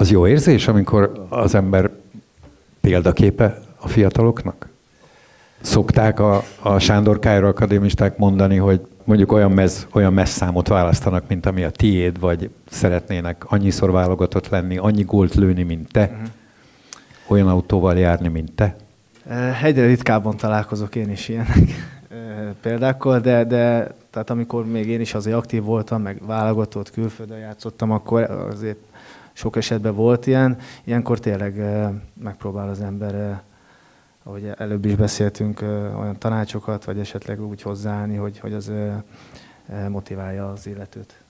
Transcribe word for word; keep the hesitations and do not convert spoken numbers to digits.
Az jó érzés, amikor az ember példaképe a fiataloknak? Szokták a, a Sándor Kálmán akadémisták mondani, hogy mondjuk olyan, mez, olyan messzámot választanak, mint ami a tiéd, vagy szeretnének annyiszor válogatott lenni, annyi gólt lőni, mint te, uh-huh. olyan autóval járni, mint te? Egyre ritkábban találkozok én is ilyenek példákkal, de, de tehát amikor még én is azért aktív voltam, meg válogatott külföldön játszottam, akkor azért sok esetben volt ilyen. Ilyenkor tényleg megpróbál az ember, ahogy előbb is beszéltünk, olyan tanácsokat, vagy esetleg úgy hozzáállni, hogy, hogy az motiválja az illetőt.